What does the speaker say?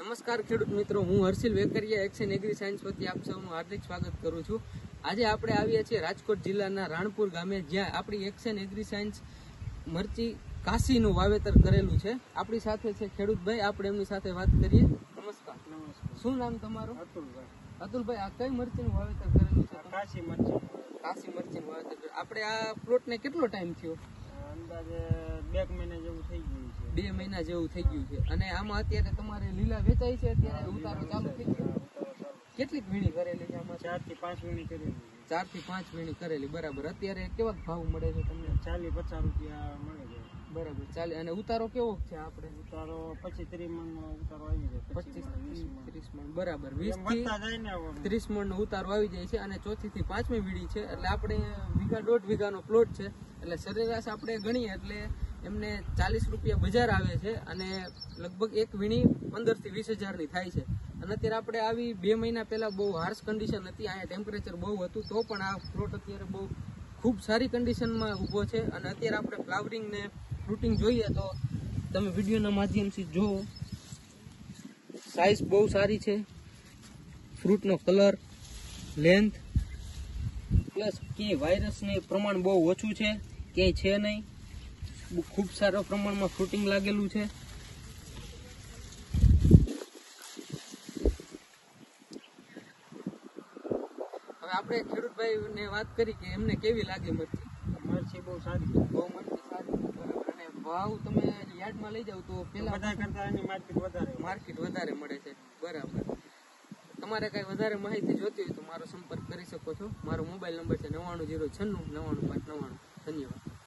નમસ્કાર ખેડૂત મિત્રો, હું Harshil Vekaria action agri science વતી આપ સૌનું હાર્દિક સ્વાગત કરું છું। આજે આપણે આવ્યા છીએ રાજકોટ જિલ્લાના રાણપુર ગામે, જ્યાં આપણી એક્શન એગ્રી સાયન્સ મરચી કાશીનું વાવેતર કરેલું છે। આપણી સાથે છે ખેડૂતભાઈ, આપણે એમની સાથે વાત કરીએ। નમસ્કાર। શું નામ તમારું? અતુલભાઈ, આ કઈ મરચીનું વાવેતર કરેલું છે? કાશી મરચી। કાશી મરચીનું વાવેતર। આપણે આ પ્લોટને કેટલો ટાઈમ થયો? અંદાજે 2 મહિના જેવું થઈ ગયું છે। 2 મહિના જેવું થઈ ગયું છે। અને આમાં અત્યારે તમારે લીલા વેચાય છે? અત્યારે ઉતારો ચાલુ થઈ ગયો? કેટલીક વીણી કરેલી છે આમાં? 4 થી 5 વીણી કરેલી છે। 4 થી 5 વીણી કરેલી, બરાબર। અત્યારે કેવા ભાવ મળે છે તમને? 40-50 રૂપિયા મળે છે, બરાબર। ચાલે। અને ઉતારો કેવો છે આપણે? ઉતારો 25-30 મણ ઉતારો આવી જાય। 25-30 મણ, બરાબર। 20 થી વધતા જાય ને 30 મણ નો ઉતારો આવી જાય છે। અને ચોથી થી 5મી વીણી છે, એટલે આપણે વીઘા 1.5 વીઘાનો પ્લોટ છે, એટલે સરેરાશ આપણે ગણીએ એટલે એમને 40 રૂપિયા બજાર આવે છે, અને લગભગ એક વીણી 15 થી 20 હજારની થાય છે। અને અત્યારે આપણે આવી 2 મહિના પહેલા બહુ હાર્શ કન્ડિશન હતી, અહીંયા ટેમ્પરેચર બહુ હતું, તો પણ આ પ્લોટ અત્યારે બહુ ખૂબ સારી કન્ડિશનમાં ઊભો છે। અને અત્યારે આપણે ફ્લાવરિંગ ને ફ્રૂટિંગ જોઈએ તો તમે વિડીયોના માધ્યમથી જુઓ, સાઇઝ બહુ સારી છે, ફ્રૂટનો કલર, લેન્થ, પ્લસ ક્યાંય વાયરસનું પ્રમાણ બહુ ઓછું છે, ક્યાંય છે નહીં, ખૂબ સારા પ્રમાણમાં ફ્રૂટિંગ લાગેલું છે। હવે આપણે ખેડૂતભાઈને વાત કરી કે એમને કેવી લાગી મરચી? મરચી બહુ સારી, બહુ મરચી સારી, બરાબર। અને ભાવ તમે યાર્ડમાં લઈ જાવ તો પેલા બધા કરતા એની માર્કેટ વધારે મળે છે, બરાબર। તમારે કઈ વધારે માહિતી જોતી હોય તો મારો સંપર્ક કરી શકો છો। મારો મોબાઈલ નંબર છે 9906995599। ધન્યવાદ।